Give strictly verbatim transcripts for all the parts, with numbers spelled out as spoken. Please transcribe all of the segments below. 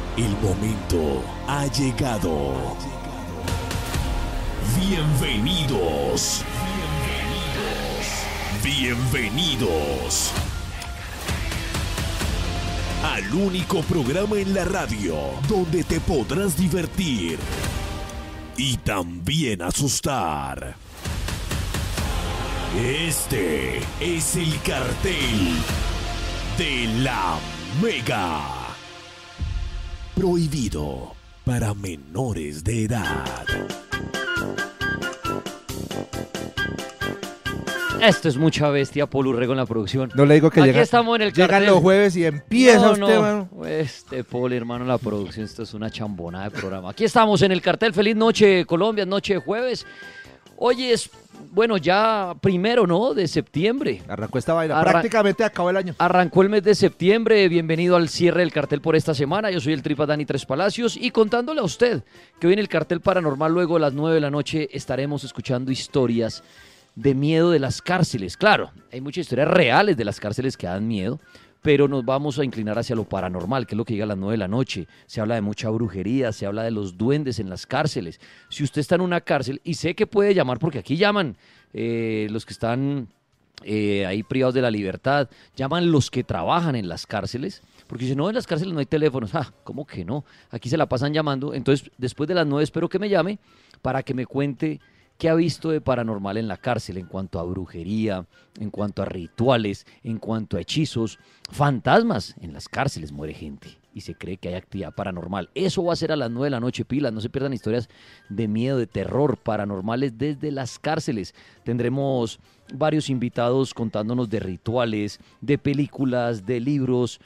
El momento ha llegado. Bienvenidos. Bienvenidos. Bienvenidos. Al único programa en la radio donde te podrás divertir y también asustar. Este es el cartel de la Mega. Prohibido para menores de edad. Esto es mucha bestia, Paul Urrego en la producción. No le digo que Aquí llega, estamos en el llegan cartel. los jueves y empieza no, usted, no. mano. Este Paul, hermano, en la producción, esto es una chambona de programa. Aquí estamos en el cartel. Feliz noche, Colombia, noche de jueves. Hoy es, bueno, ya primero, ¿no? De septiembre. Arrancó esta vaina. Arran- Prácticamente acabó el año. Arrancó el mes de septiembre. Bienvenido al cierre del cartel por esta semana. Yo soy el Tripa Dani Tres Palacios y contándole a usted que hoy en el cartel paranormal, luego de las nueve de la noche, estaremos escuchando historias de miedo de las cárceles. Claro, hay muchas historias reales de las cárceles que dan miedo, pero nos vamos a inclinar hacia lo paranormal, que es lo que llega a las nueve de la noche. Se habla de mucha brujería, se habla de los duendes en las cárceles. Si usted está en una cárcel, y sé que puede llamar, porque aquí llaman eh, los que están eh, ahí privados de la libertad, llaman los que trabajan en las cárceles, porque si no, en las cárceles no hay teléfonos. Ah, ¿cómo que no? Aquí se la pasan llamando. Entonces, después de las nueve espero que me llame para que me cuente qué ha visto de paranormal en la cárcel en cuanto a brujería, en cuanto a rituales, en cuanto a hechizos, fantasmas. En las cárceles muere gente y se cree que hay actividad paranormal. Eso va a ser a las nueve de la noche, pilas. No se pierdan historias de miedo, de terror, paranormales desde las cárceles. Tendremos varios invitados contándonos de rituales, de películas, de libros,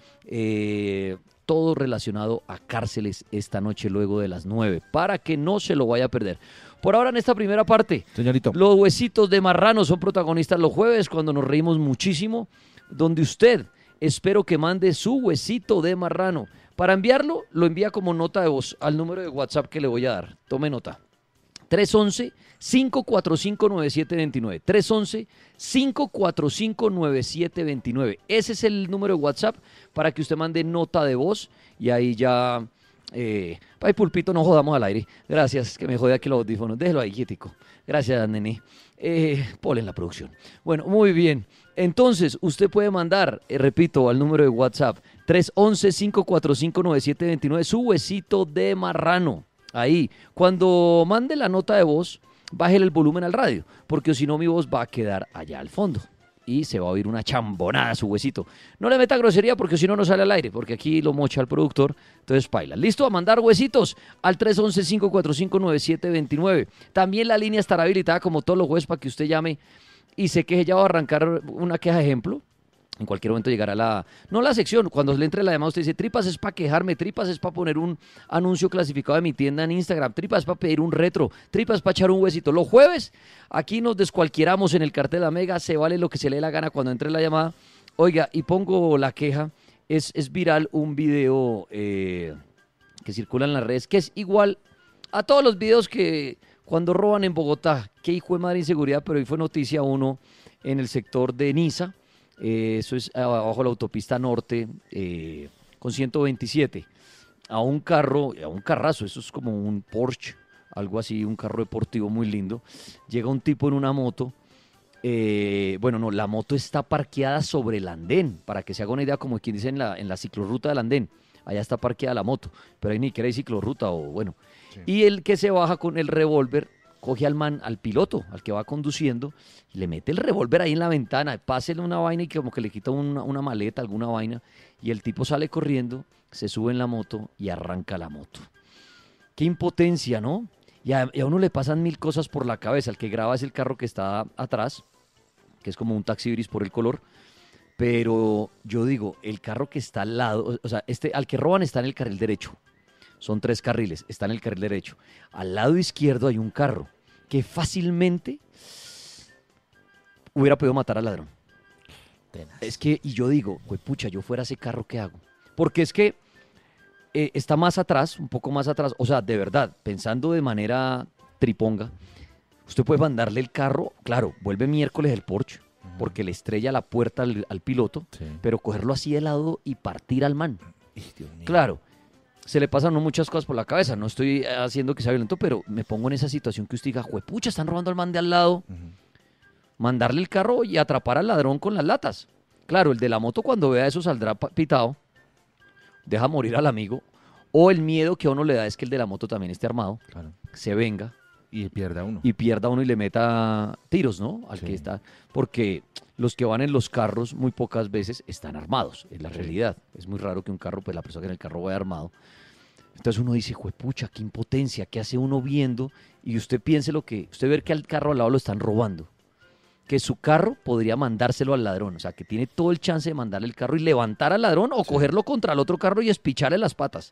eh, todo relacionado a cárceles esta noche luego de las nueve, para que no se lo vaya a perder. Por ahora en esta primera parte, Señorito. los huesitos de marrano son protagonistas los jueves cuando nos reímos muchísimo, donde usted espero que mande su huesito de marrano. Para enviarlo, lo envía como nota de voz al número de WhatsApp que le voy a dar. Tome nota. tres once, cinco cuatro cinco, nueve siete dos nueve. tres once, cinco cuatro cinco, nueve siete dos nueve. Ese es el número de WhatsApp para que usted mande nota de voz y ahí ya... Eh, ay, Pulpito, no jodamos al aire. Gracias, que me jode aquí los audífonos. Déjelo ahí, quietico. Gracias, nene. Eh, Paul en la producción. Bueno, muy bien. Entonces, usted puede mandar, eh, repito, al número de WhatsApp tres once, cinco cuatro cinco, nueve siete dos nueve su huesito de marrano. Ahí. Cuando mande la nota de voz, bájele el volumen al radio, porque si no mi voz va a quedar allá al fondo. Y se va a oír una chambonada a su huesito. No le meta grosería porque si no, no sale al aire, porque aquí lo mocha el productor, entonces paila. ¿Listo? A mandar huesitos al tres once, cinco cuatro cinco, nueve siete dos nueve. También la línea estará habilitada como todos los jueves para que usted llame y se queje. Ya va a arrancar una queja ejemplo. En cualquier momento llegará la... No la sección, cuando le entre la llamada usted dice, tripas es para quejarme, tripas es para poner un anuncio clasificado de mi tienda en Instagram, tripas es para pedir un retro, tripas para echar un huesito. Los jueves, aquí nos descualquieramos en el cartel de la Mega, se vale lo que se le dé la gana cuando entre la llamada. Oiga, y pongo la queja, es, es viral un video eh, que circula en las redes, que es igual a todos los videos que cuando roban en Bogotá. Qué hijo de madre inseguridad, pero hoy fue noticia uno en el sector de Niza. Eh, eso es abajo de la autopista norte eh, con ciento veintisiete. A un carro, a un carrazo, eso es como un Porsche, algo así, un carro deportivo muy lindo. Llega un tipo en una moto. Eh, bueno, no, la moto está parqueada sobre el andén, para que se haga una idea, como quien dice en la, en la ciclorruta del andén. Allá está parqueada la moto, pero ahí ni siquiera hay ciclorruta o bueno. Sí. Y el que se baja con el revólver coge al man, al piloto, al que va conduciendo, y le mete el revólver ahí en la ventana, pásele una vaina y como que le quita una, una maleta, alguna vaina, y el tipo sale corriendo, se sube en la moto y arranca la moto. Qué impotencia, ¿no? Y a, y a uno le pasan mil cosas por la cabeza. El que graba es el carro que está atrás, que es como un taxi gris por el color, pero yo digo, el carro que está al lado, o sea, este, al que roban está en el carril derecho. Son tres carriles, está en el carril derecho. Al lado izquierdo hay un carro que fácilmente hubiera podido matar al ladrón. Tenaz. Es que, y yo digo, pues pucha, yo fuera ese carro, ¿qué hago? Porque es que eh, está más atrás, un poco más atrás, o sea, de verdad, pensando de manera triponga, usted puede mandarle el carro, claro, vuelve miércoles el Porsche, uh-huh. porque le estrella la puerta al, al piloto, sí. pero cogerlo así de lado y partir al man. Dios mío. Claro. se le pasan a uno muchas cosas por la cabeza. No estoy haciendo que sea violento, pero me pongo en esa situación que usted diga, juepucha, están robando al man de al lado. Ujú. Mandarle el carro y atrapar al ladrón con las latas. Claro, el de la moto cuando vea eso saldrá pa- pitado, deja morir al amigo, o el miedo que a uno le da es que el de la moto también esté armado, Claro. se venga Y pierda uno. y pierda uno y le meta tiros, ¿no? Al Sí. que está, porque los que van en los carros muy pocas veces están armados, es la Sí. realidad. Es muy raro que un carro, pues la persona que en el carro vaya armado. Entonces uno dice, juepucha, qué impotencia, ¿qué hace uno viendo? Y usted piense lo que, usted ve que al carro al lado lo están robando. Que su carro podría mandárselo al ladrón, o sea, que tiene todo el chance de mandarle el carro y levantar al ladrón o Sí. cogerlo contra el otro carro y espicharle las patas.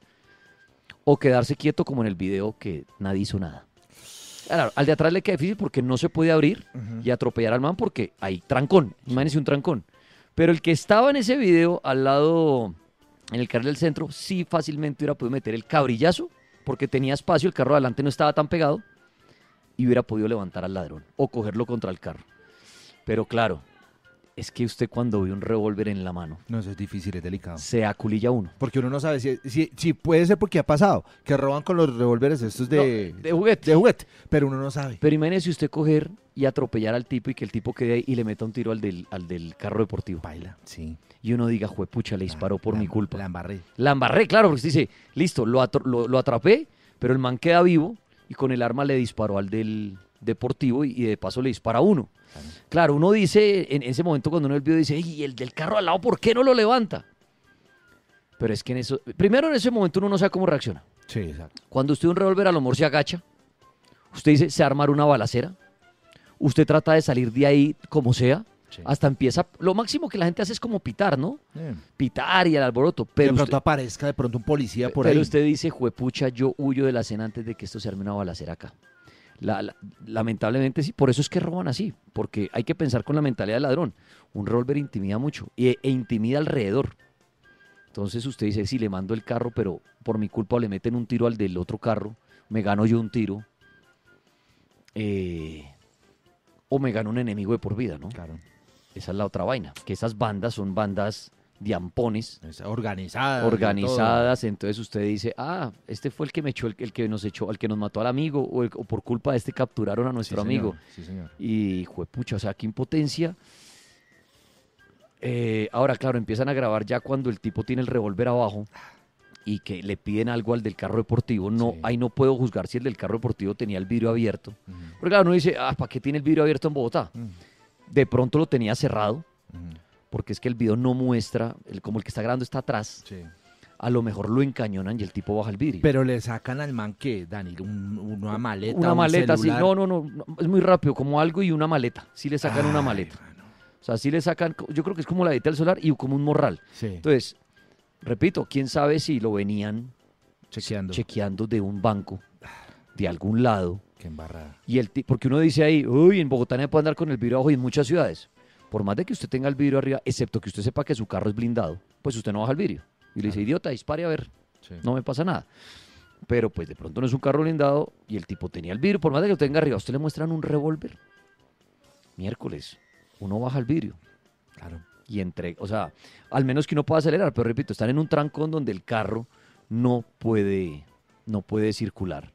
O quedarse quieto como en el video que nadie hizo nada. Claro, al de atrás le queda difícil porque no se puede abrir Ujú. y atropellar al man porque hay trancón, imagínese un trancón. Pero el que estaba en ese video al lado, en el carril del centro, sí fácilmente hubiera podido meter el cabrillazo porque tenía espacio, el carro de adelante no estaba tan pegado y hubiera podido levantar al ladrón o cogerlo contra el carro. Pero claro, es que usted cuando ve un revólver en la mano, No, eso es difícil, es delicado. se aculilla uno. Porque uno no sabe si, si, si puede ser porque ha pasado, que roban con los revólveres estos de, No, de juguete. de juguete, pero uno no sabe. Pero imagínese usted coger y atropellar al tipo y que el tipo quede ahí y le meta un tiro al del, al del carro deportivo. Baila, sí. Y uno diga, juepucha, le disparó por La- mi culpa. La embarré. La embarré, claro, porque usted dice, listo, lo, atro- lo, lo atrapé, pero el man queda vivo y con el arma le disparó al del deportivo y, y de paso le dispara a uno. Claro. Claro, uno dice, en ese momento cuando uno ve el video dice, ¿y el del carro al lado por qué no lo levanta? Pero es que en eso, primero en ese momento uno no sabe cómo reacciona. Sí, exacto. Cuando usted un revólver a lo mejor se agacha, usted dice, se armar una balacera, usted trata de salir de ahí como sea, Sí. hasta empieza, lo máximo que la gente hace es como pitar, ¿no? Eh, Pitar y el alboroto, de pero pronto usted, aparezca de pronto un policía por pero ahí. usted dice, juepucha, yo huyo de la escena antes de que esto se arme una balacera acá. La- la- lamentablemente sí, por eso es que roban así, porque hay que pensar con la mentalidad del ladrón. Un revólver intimida mucho e, e intimida alrededor. Entonces usted dice, sí, le mando el carro, pero por mi culpa le meten un tiro al del otro carro, me gano yo un tiro, eh, o me gano un enemigo de por vida, ¿no? Claro. Esa es la otra vaina, que esas bandas son bandas de ampones, Es organizada. organizadas, entonces usted dice, ah, este fue el que me echó, el, el que nos echó, el que nos mató al amigo, o, el- o por culpa de este capturaron a nuestro amigo. Sí, señor. Y juepucha, o sea, qué impotencia. Eh, ahora, claro, empiezan a grabar ya cuando el tipo tiene el revólver abajo y que le piden algo al del carro deportivo. No, Sí. ahí no puedo juzgar si el del carro deportivo tenía el vidrio abierto. Ujú, Porque claro, uno dice, ah, ¿para qué tiene el vidrio abierto en Bogotá? ujú, De pronto lo tenía cerrado, ujú. porque es que el video no muestra, el, como el que está grabando está atrás. Sí. A lo mejor lo encañonan y el tipo baja el vidrio. Pero le sacan al man que, Dani, un- una maleta. Una un maleta, sí. celular. No, no, no, no, es muy rápido, como algo y una maleta. Sí le sacan una Ay, maleta. mano. O sea, sí le sacan, yo creo que es como la del solar y como un morral. Sí, Entonces, repito, quién sabe si lo venían chequeando. chequeando de un banco, de algún lado. Qué embarrada. Y el ti- porque uno dice ahí, uy, en Bogotá no puede andar con el vidrio abajo y en muchas ciudades. Por más de que usted tenga el vidrio arriba, excepto que usted sepa que su carro es blindado, pues usted no baja el vidrio. Y le dice, Claro. idiota, dispare a ver, Sí. no me pasa nada. Pero pues de pronto no es un carro blindado y el tipo tenía el vidrio, por más de que lo tenga arriba, ¿a usted le muestran un revólver? Miércoles, uno baja el vidrio Claro. y entre, o sea, al menos que uno pueda acelerar, pero repito, están en un trancón donde el carro no puede, no puede circular.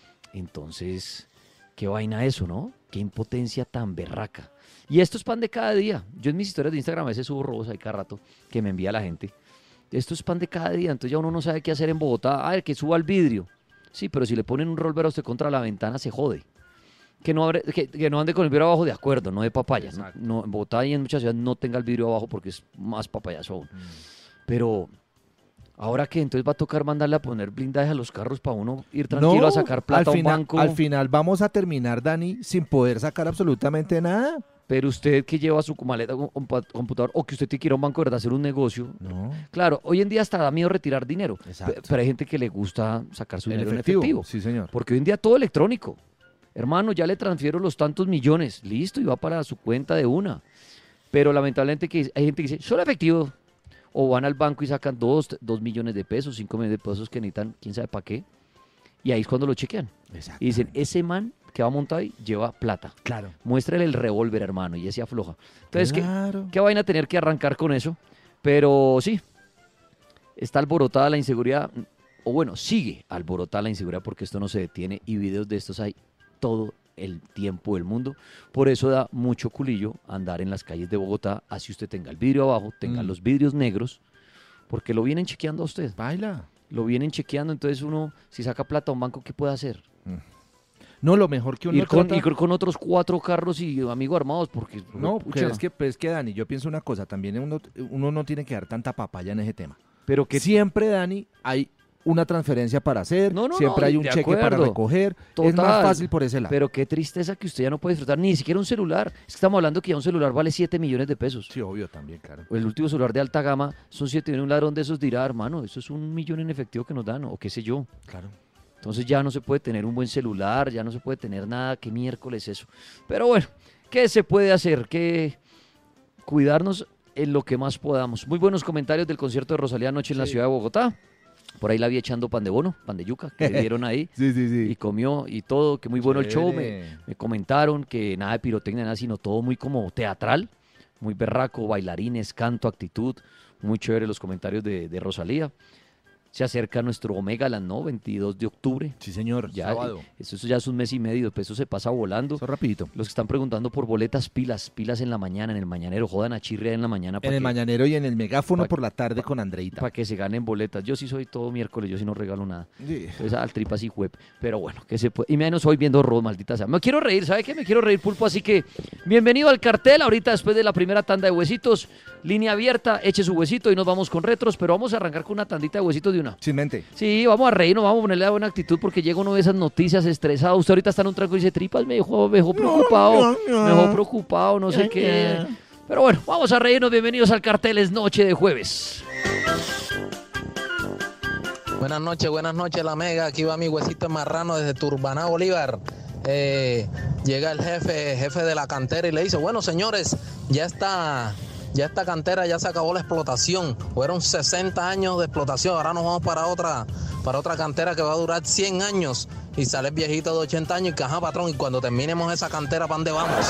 Entonces, qué vaina eso, ¿no? Qué impotencia tan berraca. Y esto es pan de cada día. Yo en mis historias de Instagram a veces subo robos ahí cada rato que me envía la gente. Esto es pan de cada día, entonces ya uno no sabe qué hacer en Bogotá. A ver, que suba el vidrio. Sí, pero si le ponen un revólver a usted contra la ventana, se jode. Que no, abre- que, que no ande con el vidrio abajo, de acuerdo, no de papaya. ¿no? Exacto. No, en Bogotá y en muchas ciudades no tenga el vidrio abajo porque es más papayazo aún. Mm. Pero, ¿ahora qué? Entonces va a tocar mandarle a poner blindaje a los carros para uno ir tranquilo No, a sacar plata al a un final, banco. Al final vamos a terminar, Dani, sin poder sacar absolutamente nada. Pero usted que lleva su maleta con compa- computador o que usted tiene que ir a un banco de verdad a hacer un negocio. No. Claro, hoy en día hasta da miedo retirar dinero. Exacto. Pe- Pero hay gente que le gusta sacar su En dinero efectivo. en efectivo. Sí, señor. Porque hoy en día todo electrónico. Hermano, ya le transfiero los tantos millones. Listo, y va para su cuenta de una. Pero lamentablemente que hay gente que dice, solo efectivo. O van al banco y sacan dos, dos millones de pesos, cinco millones de pesos que necesitan, quién sabe para qué. Y ahí es cuando lo chequean. Exacto. Y dicen, ese man que va montado ahí lleva plata. Claro. Muéstrale el revólver, hermano, y ese afloja. Entonces, ¿qué, Claro. qué vaina tener que arrancar con eso? Pero sí, está alborotada la inseguridad. o bueno, sigue alborotada la inseguridad porque esto no se detiene y videos de estos hay todo el tiempo del mundo. Por eso da mucho culillo andar en las calles de Bogotá, así usted tenga el vidrio abajo, tenga mm. los vidrios negros, porque lo vienen chequeando a usted. Baila. Lo vienen chequeando, entonces uno, si saca plata a un banco, ¿qué puede hacer? Mm. No, lo mejor que uno ir con, trata... ir con otros cuatro carros y amigos armados, porque... No, pero es, que, pero es que, Dani, yo pienso una cosa, también uno, uno no tiene que dar tanta papaya en ese tema. Pero que siempre, Dani, hay una transferencia para hacer, no, no, siempre no, hay un cheque acuerdo. para recoger, Total. Es más fácil por ese lado. Pero qué tristeza que usted ya no puede disfrutar ni siquiera un celular. Es que estamos hablando que ya un celular vale siete millones de pesos. Sí, obvio, también, claro. El último celular de alta gama son siete millones, un ladrón de esos dirá, hermano, eso es un millón en efectivo que nos dan, o qué sé yo. Claro. Entonces ya no se puede tener un buen celular, ya no se puede tener nada, qué miércoles eso. Pero bueno, ¿qué se puede hacer? Que cuidarnos en lo que más podamos. Muy buenos comentarios del concierto de Rosalía anoche en sí. la ciudad de Bogotá. Por ahí la vi echando pan de bono, pan de yuca, que le dieron ahí. Sí, sí, sí. Y comió y todo, que muy bueno Chévere. el show. Me, me comentaron que nada de pirotecnia, nada, sino todo muy como teatral, muy berraco, bailarines, canto, actitud. Muy chévere los comentarios de, de Rosalía. Se acerca nuestro Omegaland, ¿no? veintidós de octubre. Sí, señor, ya, sábado. Eso, eso ya es un mes y medio, pues eso se pasa volando. Eso rapidito. Los que están preguntando por boletas, pilas, pilas en la mañana, en el mañanero, jodan a Chirria en la mañana. En el que, mañanero y en el megáfono pa, por la tarde pa, con Andreita. Para que se ganen boletas. Yo sí soy todo miércoles, yo sí no regalo nada. Sí. Entonces al tripas y web. Pero bueno, que se puede. Y menos hoy viendo Rod, maldita sea. Me quiero reír, ¿sabe qué? Me quiero reír, Pulpo, así que bienvenido al cartel. Ahorita después de la primera tanda de huesitos, línea abierta, eche su huesito y nos vamos con retros, pero vamos a arrancar con una tandita de huesitos de una. Sin mente. Sí, vamos a reírnos, vamos a ponerle la buena actitud porque llega uno de esas noticias estresado. Usted ahorita está en un tranco y dice, tripas, me dejó, me dejó preocupado, no, no, no. me dejó preocupado, no sé no, qué. No. Pero bueno, vamos a reírnos. Bienvenidos al cartel, es noche de jueves. Buenas noches, buenas noches, la Mega. Aquí va mi huesito marrano desde Turbaná, Bolívar. Eh, llega el jefe, jefe de la cantera y le dice, bueno, señores, ya está... Ya esta cantera ya se acabó la explotación. Fueron sesenta años de explotación. Ahora nos vamos para otra, para otra cantera que va a durar cien años. Y sale el viejito de ochenta años y que, ajá, patrón, y cuando terminemos esa cantera, ¿para dónde vamos?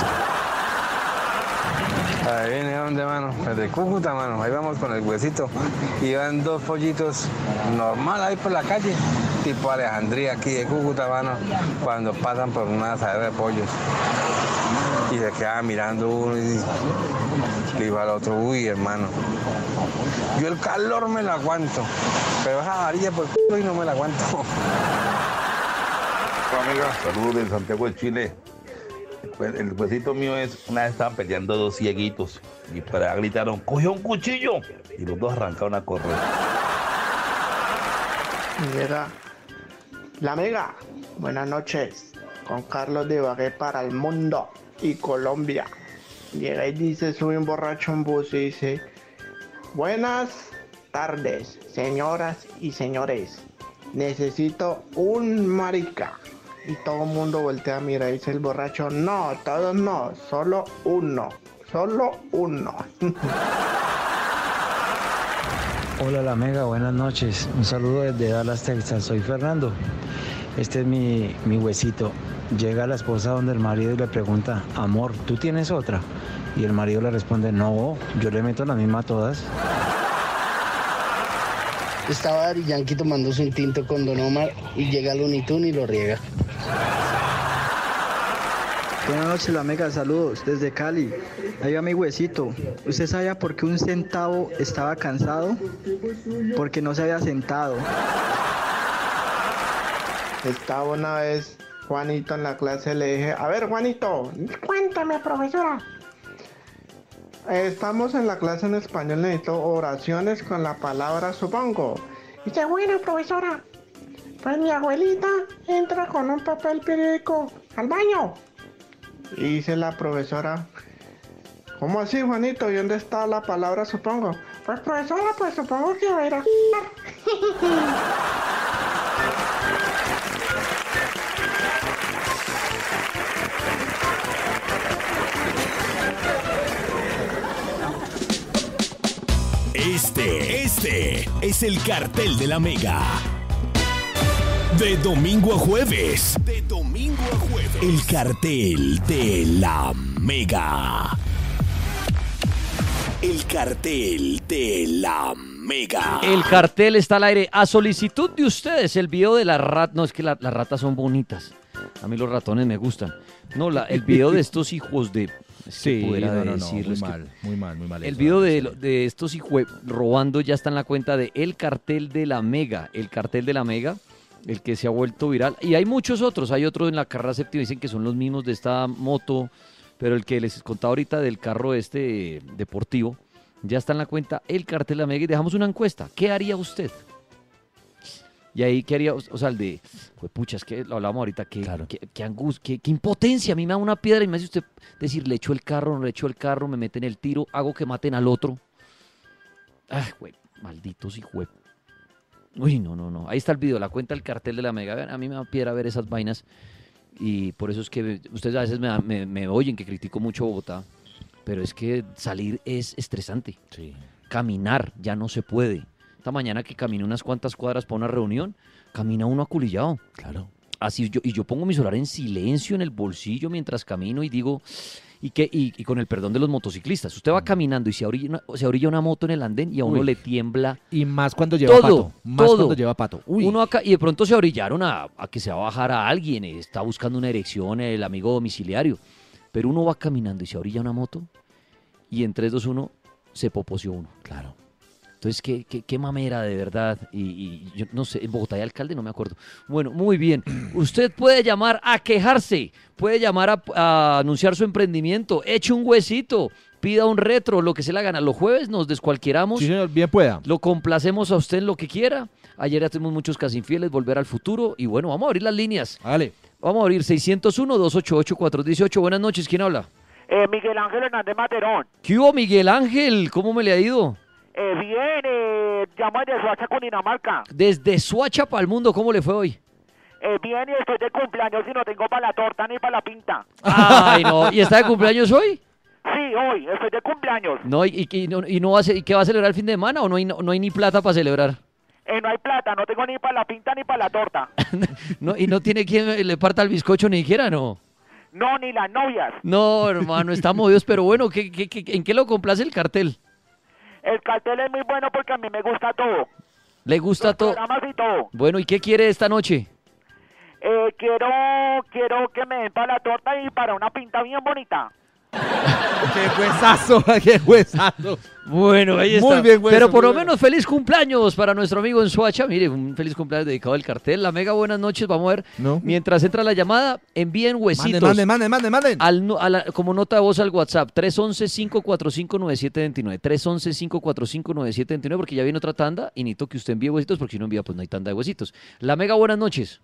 Ahí viene, ¿dónde, mano? Desde Cúcuta, mano. Ahí vamos con el huesito. Y van dos pollitos normal ahí por la calle, tipo Alejandría, aquí de Cúcuta, mano, cuando pasan por una asadera de pollos. Y se queda mirando uno y le iba al otro, uy, hermano, yo el calor me lo aguanto, pero esa varilla por c*** y no me la aguanto. Hola, amiga, saludos de Santiago de Chile. El huesito mío es, una vez estaban peleando dos cieguitos y para gritaron, cogió un cuchillo, y los dos arrancaron a correr. Llega la Mega, buenas noches, con Carlos de Ibagué para el mundo y Colombia. Llega y dice, sube un borracho en bus y dice, buenas tardes, señoras y señores, necesito un marica. Y todo el mundo voltea a mirar y dice el borracho, no, todos no, solo uno, solo uno. Hola la Mega, buenas noches, un saludo desde Dallas, Texas, soy Fernando. Este es mi, mi huesito. Llega la esposa donde el marido y le pregunta, amor, ¿tú tienes otra? Y el marido le responde, no, yo le meto la misma a todas. Estaba Daddy Yankee tomándose un tinto con Don Omar y llega Looney Tunes y lo riega. Buenas noches, la Mega, saludos desde Cali. Ahí va mi huesito. ¿Usted sabía por qué un centavo estaba cansado? Porque no se había sentado. Estaba una vez Juanito en la clase, le dije, a ver, Juanito, cuéntame, profesora. Estamos en la clase en español, necesito oraciones con la palabra supongo. Y dice, bueno, profesora, pues mi abuelita entra con un papel periódico al baño. Y dice la profesora, ¿cómo así, Juanito? ¿Y dónde está la palabra supongo? Pues, profesora, pues supongo que va a ir a... Este, este es el cartel de la Mega. De domingo a jueves. De domingo a jueves. El cartel de la Mega. El cartel de la Mega. Mega. El cartel está al aire. A solicitud de ustedes, el video de la rata. No, es que la- las ratas son bonitas. A mí los ratones me gustan. No, la, el video de estos hijos de... Sí, pudiera no, no, no, muy decirles que- mal, muy mal, muy mal. El eso, video ¿no? de, de estos hijos robando ya está en la cuenta de El Cartel de la Mega. El Cartel de la Mega, el que se ha vuelto viral. Y hay muchos otros. Hay otros en la carrera séptima, dicen que son los mismos de esta moto. Pero el que les contaba ahorita del carro este eh, deportivo, ya está en la cuenta El Cartel de la Mega. Y dejamos una encuesta. ¿Qué haría usted? Y ahí, ¿qué haría? O sea, el de, pues pucha, es que lo hablamos ahorita, qué, qué, qué angustia, qué, qué impotencia. A mí me da una piedra y me hace usted decir, le echo el carro, no le echo el carro, me meten el tiro, hago que maten al otro. Ay, güey, malditos hijos. Uy, no, no, no. Ahí está el video, la cuenta del Cartel de la Mega. Vean, a mí me da piedra ver esas vainas y por eso es que ustedes a veces me, me, me oyen que critico mucho Bogotá, pero es que salir es estresante. Sí. Caminar ya no se puede. Esta mañana que caminé unas cuantas cuadras para una reunión, camina uno aculillado. Claro. Así yo, y yo pongo mi celular en silencio en el bolsillo mientras camino y digo, y, que, y, y con el perdón de los motociclistas, usted va caminando y se orilla una, se orilla una moto en el andén y a uno Uy. le tiembla Y más cuando lleva todo, pato. Más todo. cuando lleva pato. Uy. Uno acá, y de pronto se orillaron a, a que se va a bajar a alguien, eh, está buscando una erección, el amigo domiciliario. Pero uno va caminando y se orilla una moto y en tres, dos, uno se poposeó uno. Claro. Entonces, qué, qué, qué mamera de verdad. Y, y yo no sé, en Bogotá hay alcalde, no me acuerdo. Bueno, muy bien. Usted puede llamar a quejarse, puede llamar a, a anunciar su emprendimiento, eche un huesito, pida un retro, lo que se le gana. Los jueves nos descualquieramos. Sí, señor, bien pueda. Lo complacemos a usted en lo que quiera. Ayer ya tuvimos muchos casi infieles, volver al futuro. Y bueno, vamos a abrir las líneas. Dale. Vamos a abrir seiscientos uno, dos ochenta y ocho, cuatrocientos dieciocho. Buenas noches, ¿quién habla? Eh, Miguel Ángel Hernández Materón. ¿Qué hubo, Miguel Ángel? ¿Cómo me le ha ido? Eh, bien, eh, llamo desde Soacha, Cundinamarca. Desde Soacha para el mundo, ¿cómo le fue hoy? Eh, bien, y estoy de cumpleaños y no tengo para la torta ni para la pinta. Ay, no. ¿Y está de cumpleaños hoy? Sí, hoy, estoy de cumpleaños. No, ¿y, y, y no, y no va a, ce- y qué va a celebrar el fin de semana o no hay, no, no hay ni plata para celebrar? Eh, no hay plata, no tengo ni para la pinta ni para la torta. No, y no tiene quien le parta el bizcocho ni siquiera, ¿no? No, ni las novias. No, hermano, estamos jodidos, pero bueno, ¿qué, qué, qué- ¿en qué lo complace el cartel? El cartel es muy bueno porque a mí me gusta todo. ¿Le gusta todo? Programas y todo. Bueno, ¿y qué quiere esta noche? Eh, quiero, quiero que me den para la torta y para una pinta bien bonita. ¡Qué huesazo! ¡Qué huesazo! Bueno, ahí está. Muy bien, güey, Pero eso, por muy lo bueno. menos feliz cumpleaños para nuestro amigo en Soacha. Mire, un feliz cumpleaños dedicado al cartel. La Mega, buenas noches. Vamos a ver. No. Mientras entra la llamada, envíen huesitos. Manden, manden, manden, manden. Al, nu- a la- como nota de voz al WhatsApp, tres once, cinco cuatro cinco, nueve siete dos nueve. tres once, cinco cuatro cinco, nueve siete dos nueve, porque ya viene otra tanda y necesito que usted envíe huesitos, porque si no envía, pues no hay tanda de huesitos. La Mega, buenas noches.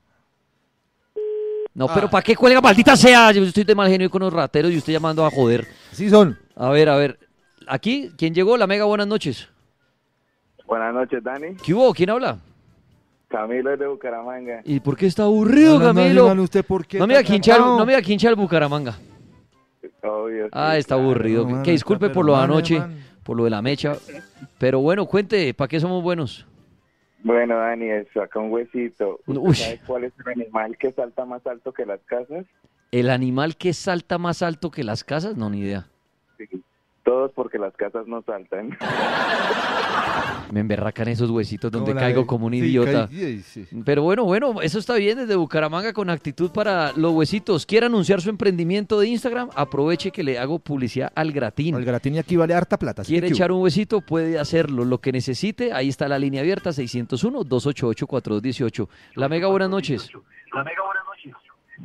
No, pero Ah. ¿para qué cuelga, maldita sea? Yo estoy de mal genio con los rateros y usted llamando a joder. Sí son. A ver, a ver. Aquí, ¿quién llegó? La Mega, buenas noches. Buenas noches, Dani. ¿Qué hubo? ¿Quién habla? Camilo es de Bucaramanga. ¿Y por qué está aburrido, No, no, no, Camilo? hermano, ¿usted por qué No me está da quinchar, cansado? no me da quinchar Bucaramanga. Obvio. Ah, sí, está claro. aburrido. No, que mano, que disculpe está por lo de pero mal, anoche, hermano. por lo de la mecha. Pero bueno, cuente, ¿para qué somos buenos? Bueno, Dani, eso, acá un huesito. ¿Usted Uy. sabe cuál es el animal que salta más alto que las casas? ¿El animal que salta más alto que las casas? No, ni idea. Sí. Todos porque las casas no saltan. Me emberracan esos huesitos donde Hola, caigo eh. como un Sí, idiota. caí- sí, sí. Pero bueno, bueno, eso está bien desde Bucaramanga con actitud para los huesitos. ¿Quiere anunciar su emprendimiento de Instagram? Aproveche que le hago publicidad al gratín. El gratín y aquí vale harta plata. así ¿Quiere que- echar un huesito? Puede hacerlo. Lo que necesite, ahí está la línea abierta, seiscientos uno, dos ochenta y ocho, cuatro dos uno ocho. La Mega, buenas noches. La Mega, buenas noches.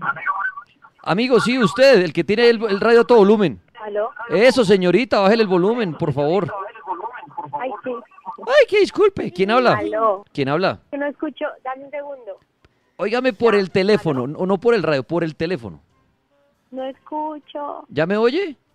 Amigo, sí, usted, el que tiene el, el radio a todo volumen. ¿Aló? Eso, señorita, bájele el volumen, por favor. Ay, sí. Ay, que disculpe. ¿Quién habla? Aló. ¿Quién habla? Que no escucho. Dame un segundo. Óigame por el teléfono, o no por el radio, por el teléfono. No escucho. ¿Ya me oye?